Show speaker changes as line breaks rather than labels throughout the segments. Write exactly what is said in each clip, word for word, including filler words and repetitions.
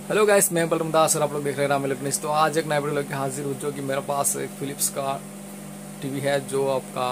Hello guys, मैं बलराम दास और आप लोग देख रहे हैं राम इलेक्ट्रॉनिक्स। तो आज एक नया वीडियो लेकर हाजिर हूँ, जो कि मेरे पास एक फिलिप्स का टीवी है जो आपका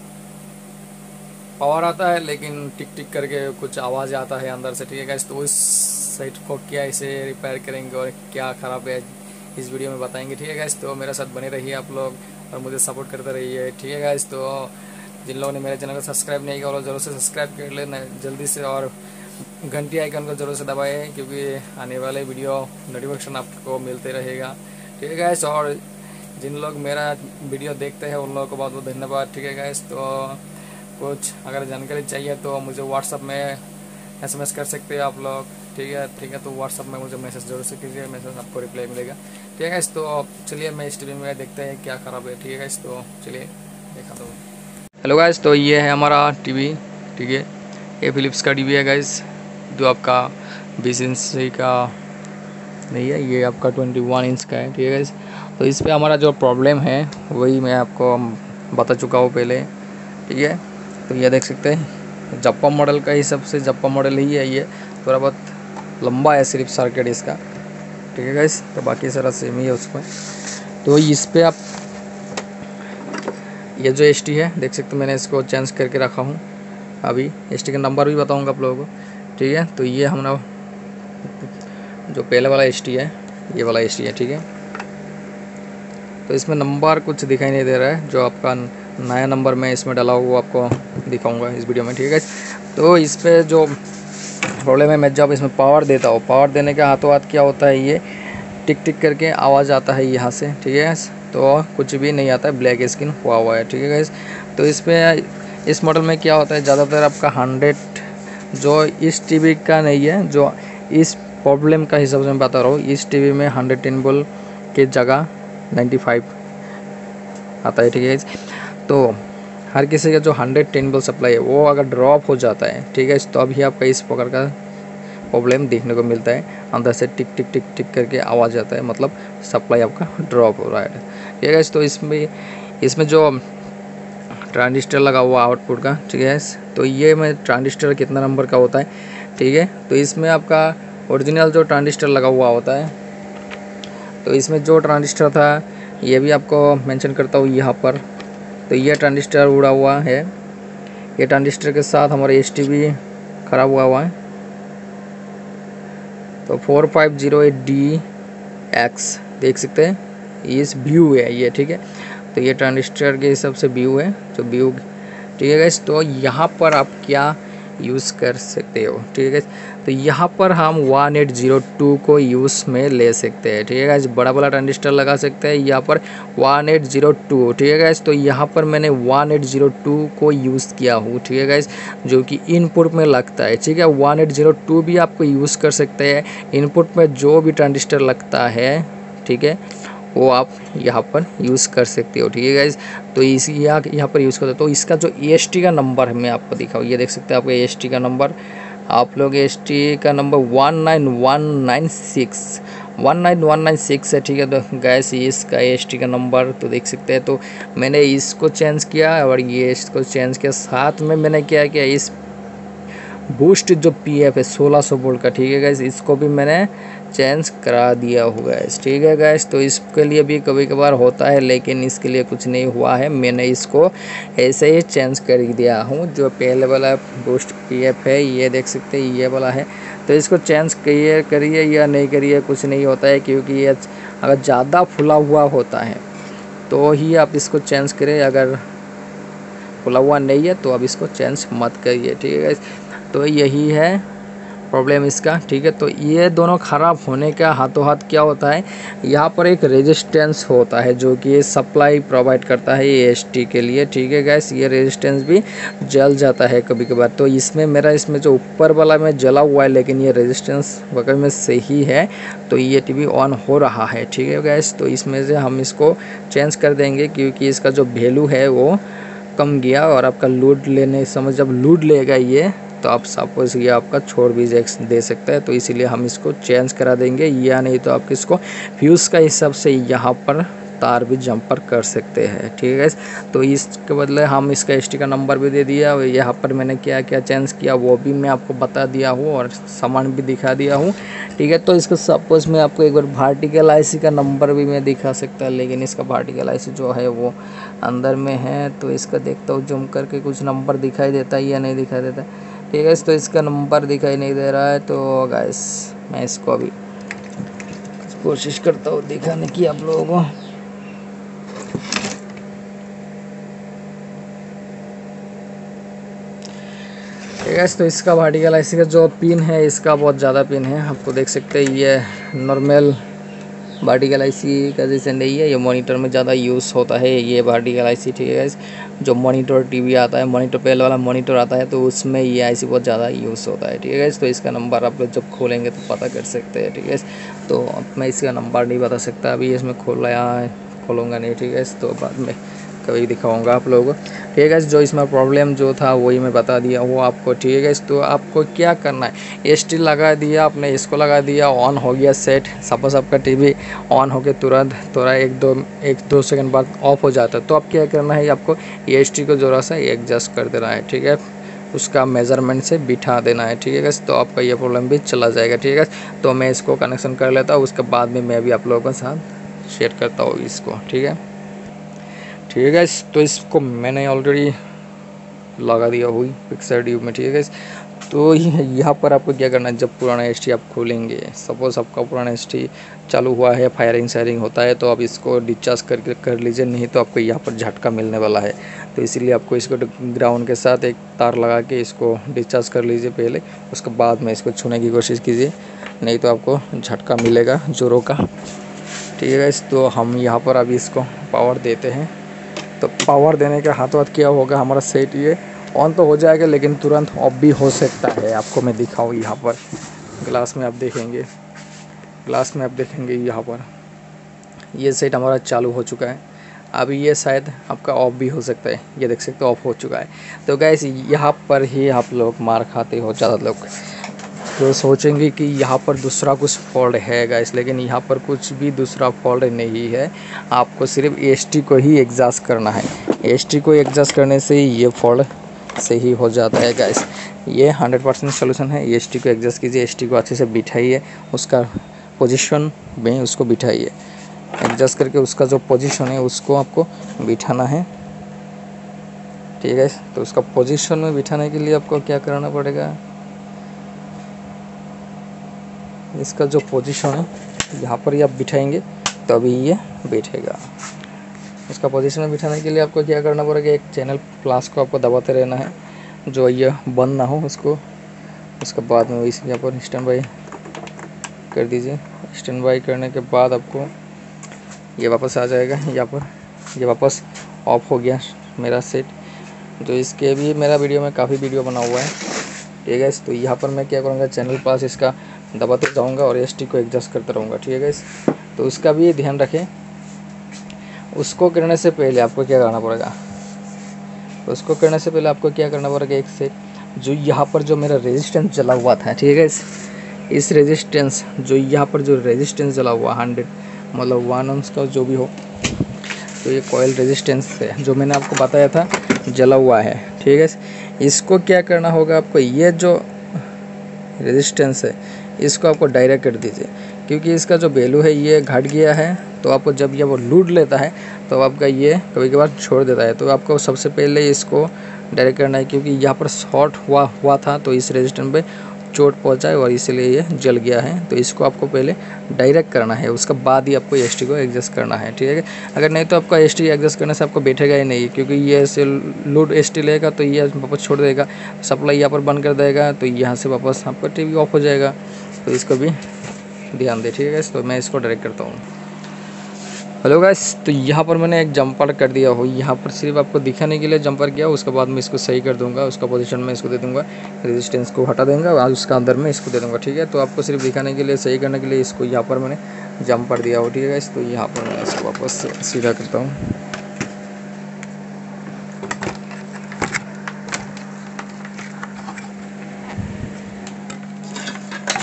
पावर आता है लेकिन टिक टिक करके कुछ आवाज़ आता है अंदर से। ठीक है गाइस, तो इस सेट को क्या इसे रिपेयर करेंगे और क्या ख़राब है इस वीडियो में बताएंगे। ठीक है गाइस, तो मेरे साथ बने रहिए आप लोग और मुझे सपोर्ट करते रहिए। ठीक है गाइस, तो जिन लोगों ने मेरे चैनल को सब्सक्राइब नहीं किया वो जरूर से सब्सक्राइब कर लेना जल्दी से, और घंटी आइकन को जरूर से दबाएं क्योंकि आने वाले वीडियो नोटिफिकेशन आपको मिलते रहेगा। ठीक है गाइस, और जिन लोग मेरा वीडियो देखते हैं उन लोगों को बहुत बहुत धन्यवाद। ठीक है गाइस, तो कुछ अगर जानकारी चाहिए तो मुझे व्हाट्सअप में एसएमएस कर सकते हैं आप लोग। ठीक है ठीक है तो व्हाट्सअप में मुझे मैसेज जरूर से कीजिए, मैसेज आपको रिप्लाई मिलेगा। ठीक है गाइस, तो चलिए मैं इस टीवी में देखते हैं क्या ख़राब है। ठीक है गाइस, तो चलिए देखा दो। हेलो गाइस, तो ये है हमारा टीवी। ठीक है, ये फिलिप्स का टीवी है गाइस, जो आपका बीस इंच का नहीं है, ये आपका इक्कीस इंच का है। ठीक है गाइस, तो इस पे हमारा जो प्रॉब्लम है वही मैं आपको बता चुका हूँ पहले। ठीक है, तो ये देख सकते हैं जप्पा मॉडल का ही, सबसे जप्पा मॉडल ही है। ये थोड़ा बहुत लंबा है सिर्फ सर्किट इसका। ठीक है गाइस, तो बाकी सारा सेम ही है उसमें। तो इस पे आप ये जो एस टी है देख सकते हैं, मैंने इसको चेंज करके रखा हूँ। अभी एस टी का नंबर भी बताऊँगा आप लोगों को। ठीक है, तो ये हमारा जो पहले वाला एस टी है, ये वाला एस टी है। ठीक है, तो इसमें नंबर कुछ दिखाई नहीं दे रहा है, जो आपका नया नंबर मैं इसमें डाला हुआ वो आपको दिखाऊंगा इस वीडियो में। ठीक है, तो इस पर जो प्रॉब्लम है, मैं जब इसमें पावर देता हूँ, पावर देने के हाथों हाथ क्या होता है, ये टिक टिक करके आवाज़ आता है यहाँ से। ठीक है, तो कुछ भी नहीं आता है, ब्लैक स्क्रीन हुआ हुआ है। ठीक है गाइस, तो इस पर इस मॉडल में क्या होता है, ज़्यादातर आपका हंड्रेड जो इस टीवी का नहीं है, जो इस प्रॉब्लम का हिसाब से मैं बता रहा हूँ, इस टीवी में हंड्रेड टेन बोल के जगह नाइन्टी फाइव आता है। ठीक है, तो हर किसी का जो हंड्रेड टेन बोल सप्लाई है वो अगर ड्रॉप हो जाता है, ठीक है, तो अभी आपका इस प्रकार का प्रॉब्लम देखने को मिलता है। अंदर से टिक टिक टिक टिक करके आवाज़ आता है, मतलब सप्लाई आपका ड्रॉप हो रहा है। ठीक है, तो इसमें इसमें जो ट्रांजिस्टर लगा हुआ आउटपुट का, ठीक है, तो ये में ट्रांजिस्टर कितना नंबर का होता है। ठीक है, तो इसमें आपका ओरिजिनल जो ट्रांजिस्टर लगा हुआ होता है, तो इसमें जो ट्रांजिस्टर था ये भी आपको मेंशन करता हूँ यहाँ पर। तो ये ट्रांजिस्टर उड़ा हुआ है, ये ट्रांजिस्टर के साथ हमारा एस टी भी ख़राब हुआ हुआ है। तो four five zero eight D X देख सकते हैं, इस व्यू है ये। ठीक है, तो ये ट्रांजिस्टर के हिसाब से व्यू है, जो व्यू। ठीक है गाइस, तो यहाँ पर आप क्या यूज़ कर सकते हो। ठीक है, तो यहाँ पर हम वन एट ज़ीरो टू को यूज़ में ले सकते हैं। ठीक है गाइस, बड़ा बड़ा ट्रांजिस्टर लगा सकते हैं यहाँ पर वन एट ज़ीरो टू। ठीक है गाइस, तो यहाँ पर मैंने वन एट ज़ीरो टू को यूज़ किया हूँ। ठीक है गाइस, जो कि इनपुट में लगता है। ठीक है, वन एट ज़ीरो टू भी आपको यूज़ कर सकते हैं, इनपुट में जो भी ट्रांजिस्टर लगता है, ठीक है, वो आप यहाँ पर यूज़ कर सकते हो। ठीक है गाइस, तो इस यहाँ यहाँ पर यूज़ करते हो। तो इसका जो ए एस टी का नंबर है मैं आपको दिखाऊँ, ये देख सकते हैं आपका ए एस टी का नंबर। आप लोग ए एस टी का number one nine one nine six one nine one nine six है। ठीक है, तो गैस इसका ए एस टी का नंबर तो देख सकते हैं। तो मैंने इसको चेंज किया और ये इसको चेंज किया, साथ में मैंने क्या किया, इस बूस्ट जो पी एफ है सोलह सौ वोल्ट का, ठीक है गैस, इसको भी मैंने चेंज करा दिया हुआ है। ठीक है गैस, तो इसके लिए भी कभी कभार होता है, लेकिन इसके लिए कुछ नहीं हुआ है, मैंने इसको ऐसे ही चेंज कर दिया हूँ। जो पहले वाला बूस्ट पी एफ है ये देख सकते हैं, ये वाला है, तो इसको चेंज करिए करिए या नहीं करिए कुछ नहीं होता है, क्योंकि ये अगर ज़्यादा फुला हुआ होता है तो ही आप इसको चेंज करें, अगर फुला हुआ नहीं है तो आप इसको चेंज मत करिए। ठीक है गैस, तो यही है प्रॉब्लम इसका। ठीक है, तो ये दोनों ख़राब होने का हाथों हाथ क्या होता है, यहाँ पर एक रेजिस्टेंस होता है जो कि सप्लाई प्रोवाइड करता है ए एस टी के लिए। ठीक है गैस, ये रेजिस्टेंस भी जल जाता है कभी कभार। तो इसमें मेरा इसमें जो ऊपर वाला में जला हुआ है, लेकिन ये रेजिस्टेंस बगल में सही है, तो ये टीवी ऑन हो रहा है। ठीक है गैस, तो इसमें से हम इसको चेंज कर देंगे, क्योंकि इसका जो वैल्यू है वो कम गया, और आपका लोड लेने समय जब लोड लेगा ये, तो आप सपोज ये आपका छोड़ भी दे सकता है। तो इसीलिए हम इसको चेंज करा देंगे, या नहीं तो आप इसको फ्यूज़ का हिसाब से यहाँ पर तार भी जंपर कर सकते हैं, ठीक है गाइस। तो इसके बदले हम इसका एसटी का नंबर भी दे दिया और यहाँ पर मैंने क्या क्या चेंज किया वो भी मैं आपको बता दिया हूँ और सामान भी दिखा दिया हूँ, ठीक है। तो इसका सपोज मैं आपको एक बार वर्टिकल आईसी का नंबर भी मैं दिखा सकता, लेकिन इसका वर्टिकल आईसी जो है वो अंदर में है, तो इसका देखता हूँ जूम करके कुछ नंबर दिखाई देता है या नहीं दिखाई देता, ठीक है। तो इसका नंबर दिखाई नहीं दे रहा है, तो गाइस मैं इसको अभी कोशिश करता हूँ दिखाने की आप लोगों को। ठीक है, तो इसका वर्टिकल आईसी का जो पिन है इसका बहुत ज़्यादा पिन है, आपको देख सकते हैं। ये नॉर्मल वर्टिकल आईसी का जैसे नहीं है, ये मॉनिटर में ज़्यादा यूज़ होता है ये वर्टिकल आईसी, ठीक है। जो मॉनिटर टीवी आता है, मॉनिटर पहले वाला मॉनिटर आता है, तो उसमें ये आईसी बहुत ज़्यादा यूज़ होता है, ठीक है। तो इसका नंबर आप लोग जब खोलेंगे तो पता कर सकते हैं, ठीक है। तो मैं इसका नंबर नहीं बता सकता अभी, इसमें खोला है खोलूँगा नहीं, ठीक है। तो बाद में कभी दिखाऊंगा आप लोगों को, ठीक है। जो इसमें प्रॉब्लम जो था वही मैं बता दिया वो आपको, ठीक है। तो आपको क्या करना है, एसटी लगा दिया आपने, इसको लगा दिया, ऑन हो गया सेट। सपोज आपका टीवी ऑन हो के तुरंत थोड़ा एक दो एक दो सेकंड बाद ऑफ हो जाता है, तो आप क्या करना है, आपको एसटी को ज़रा सा एडजस्ट कर देना है, ठीक है। उसका मेज़रमेंट से बिठा देना है, ठीक है। तो आपका ये प्रॉब्लम भी चला जाएगा, ठीक है। तो मैं इसको कनेक्शन कर लेता हूँ, उसके बाद में मैं भी आप लोगों के साथ शेयर करता हूँ इसको, ठीक है। ठीक है, तो इसको मैंने ऑलरेडी लगा दिया हुई पिक्चर ट्यूब में, ठीक है। तो यहाँ पर आपको क्या करना है, जब पुराना एस टी आप खोलेंगे, सपोज़ आपका पुराना एस टी चालू हुआ है, फायरिंग सायरिंग होता है, तो आप इसको डिस्चार्ज करके कर लीजिए, नहीं तो आपको यहाँ पर झटका मिलने वाला है। तो इसीलिए आपको इसको ग्राउंड के साथ एक तार लगा के इसको डिस्चार्ज कर लीजिए पहले, उसके बाद में इसको छूने की कोशिश कीजिए, नहीं तो आपको झटका मिलेगा जोरों का, ठीक है। तो हम यहाँ पर अभी इसको पावर देते हैं। तो पावर देने के हाथों हाथ क्या होगा, हमारा सेट ये ऑन तो हो जाएगा, लेकिन तुरंत ऑफ भी हो सकता है। आपको मैं दिखाऊँ, यहाँ पर ग्लास में आप देखेंगे, ग्लास में आप देखेंगे यहाँ पर ये सेट हमारा चालू हो चुका है। अभी ये शायद आपका ऑफ भी हो सकता है, ये देख सकते हो ऑफ हो चुका है। तो गैस यहाँ पर ही आप लोग मार खाते हो ज़्यादा लोग, तो सोचेंगे कि यहाँ पर दूसरा कुछ फॉल्ट है गाइस, लेकिन यहाँ पर कुछ भी दूसरा फॉल्ट नहीं है। आपको सिर्फ एसटी को ही एडजस्ट करना है, एसटी को एडजस्ट करने से ही ये फॉल्ट सही हो जाता है गाइस। ये हंड्रेड परसेंट सोल्यूशन है। एसटी को एडजस्ट कीजिए, एसटी को अच्छे से बिठाइए, उसका पोजीशन में उसको बिठाइए, एडजस्ट करके उसका जो पोजीशन है उसको आपको बिठाना है, ठीक है। तो उसका पोजीशन में बिठाने के लिए आपको क्या करना पड़ेगा, इसका जो पोजीशन है यहाँ पर ही आप बिठाएंगे तभी ये बैठेगा। इसका पोजीशन में बिठाने के लिए आपको क्या करना पड़ेगा, एक चैनल प्लस को आपको दबाते रहना है, जो ये बंद ना हो उसको। उसके बाद में इस यहाँ पर स्टैंड बाई कर दीजिए। स्टैंड बाई करने के बाद आपको ये वापस आ जाएगा, यहाँ पर ये वापस ऑफ हो गया मेरा सेट। तो इसके भी मेरा वीडियो में काफ़ी वीडियो बना हुआ है, ठीक है। तो यहाँ पर मैं क्या करूँगा, चैनल प्लस इसका दबाते जाऊँगा और एसटी को एडजस्ट करता रहूँगा, ठीक है। तो उसका भी ध्यान रखें। उसको करने से पहले आपको क्या करना पड़ेगा, उसको करने से पहले आपको क्या करना पड़ेगा, एक से जो यहाँ पर जो मेरा रेजिस्टेंस जला हुआ था, ठीक है, इस, इस रेजिस्टेंस जो यहाँ पर जो रेजिस्टेंस जला हुआ हंड्रेड मतलब वन ओम्स का जो भी हो, तो ये कॉइल रेजिस्टेंस है जो मैंने आपको बताया था जला हुआ है, ठीक है। इसको क्या करना होगा, आपको ये जो रेजिस्टेंस है इसको आपको डायरेक्ट कर दीजिए, क्योंकि इसका जो वैल्यू है ये घट गया है। तो आपको जब ये वो लूट लेता है तो आपका ये कभी कभार छोड़ देता है। तो आपको सबसे पहले इसको डायरेक्ट करना है, क्योंकि यहाँ पर शॉर्ट हुआ हुआ था तो इस रेजिस्टेंस पे चोट पहुँचा है और इसीलिए ये जल गया है। तो इसको आपको पहले डायरेक्ट करना है, उसके बाद ही आपको एसटी को एडजस्ट करना है, ठीक है। अगर नहीं तो आपका एसटी एडजस्ट करने से आपको बैठेगा ही नहीं, क्योंकि ये ऐसे लूट एसटी लेगा तो ये वापस छोड़ देगा, सप्लाई यहाँ पर बंद कर देगा, तो यहाँ से वापस आपका टीवी ऑफ हो जाएगा। तो इसको भी ध्यान दे, ठीक है। तो मैं इसको डायरेक्ट करता हूँ। हेलो गाइस, तो यहाँ पर मैंने एक जंपर कर दिया हो, यहाँ पर सिर्फ आपको दिखाने के लिए जंपर किया, उसके बाद मैं इसको सही कर दूंगा, उसका पोजीशन में इसको दे दूंगा, रेजिस्टेंस को हटा देंगे और उसका अंदर में इसको दे दूंगा, ठीक है। तो आपको सिर्फ दिखाने के लिए, सही करने के लिए इसको यहाँ पर मैंने जंपर दिया हो, ठीक है गाइस। तो यहाँ पर मैं इसको वापस सीधा करता हूँ।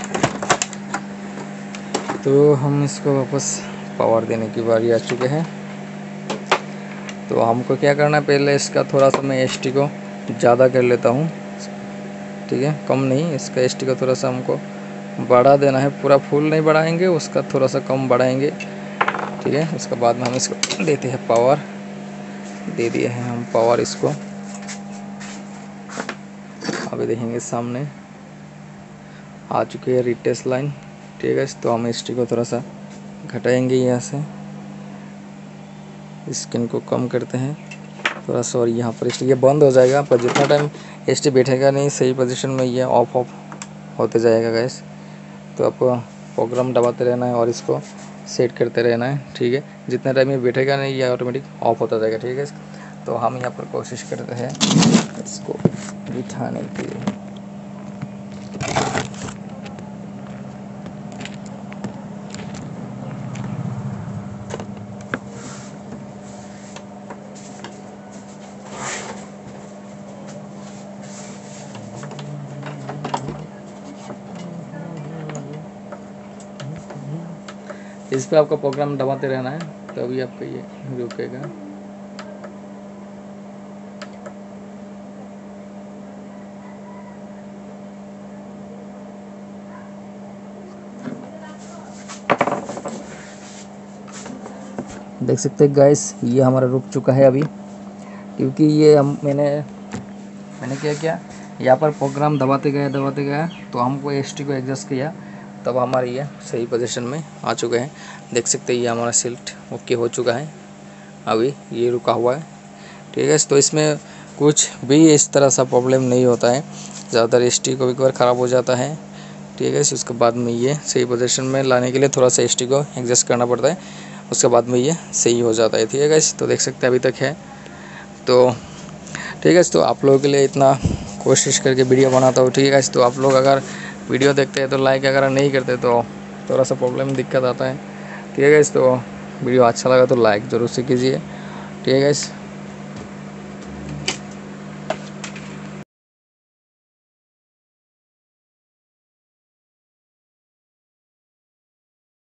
तो हम इसको वापस पावर देने की बारी आ चुके हैं। तो हमको क्या करना है, पहले इसका थोड़ा सा मैं एस टी को ज़्यादा कर लेता हूँ, ठीक है, कम नहीं, इसका एस टी को थोड़ा सा हमको बढ़ा देना है, पूरा फुल नहीं बढ़ाएंगे, उसका थोड़ा सा कम बढ़ाएंगे, ठीक है। उसके बाद में हम इसको देते हैं पावर, दे दिए हैं हम पावर इसको। अभी देखेंगे सामने आ चुकी है रिटेस्ट लाइन, ठीक है। तो हम एस टी को थोड़ा सा घटाएंगे यहाँ से, स्क्रीन को कम करते हैं थोड़ा सा, और यहाँ पर एस टी ये बंद हो जाएगा, पर जितना टाइम एस टी बैठेगा नहीं सही पोजीशन में, ये ऑफ ऑफ होते जाएगा गैस। तो आपको प्रोग्राम दबाते रहना है और इसको सेट करते रहना है, ठीक है। जितना टाइम ये बैठेगा नहीं ये ऑटोमेटिक ऑफ होता जाएगा, ठीक है। तो हम यहाँ पर कोशिश करते हैं इसको बिठाने के लिए। इस पर आपका प्रोग्राम दबाते रहना है, तभी तो आपका ये रुकेगा। देख सकते हैं गाइस, ये हमारा रुक चुका है अभी, क्योंकि ये हम मैंने मैंने क्या किया, यहाँ पर प्रोग्राम दबाते गया दबाते गया तो हमको एस टी को एडजस्ट किया, तब हमारे ये सही पोजीशन में आ चुके हैं। देख सकते हैं ये हमारा सिल्ट ओके हो चुका है, अभी ये रुका हुआ है, ठीक है। तो इसमें कुछ भी इस तरह सा प्रॉब्लम नहीं होता है, ज़्यादातर एस टी को एक बार ख़राब हो जाता है, ठीक है। उसके बाद में ये सही पोजीशन में लाने के लिए थोड़ा सा एस टी को एडजस्ट करना पड़ता है, उसके बाद में ये सही हो जाता है, ठीक है गाइस। तो देख सकते हैं अभी तक है, तो ठीक है। तो आप लोगों के लिए इतना कोशिश करके वीडियो बनाता हूँ, ठीक है गाइस। तो आप लोग अगर वीडियो देखते हैं तो लाइक अगर नहीं करते तो थोड़ा सा प्रॉब्लम दिक्कत आता है, ठीक है गाइस। तो वीडियो अच्छा लगा तो लाइक ज़रूर से कीजिए, ठीक है गाइस।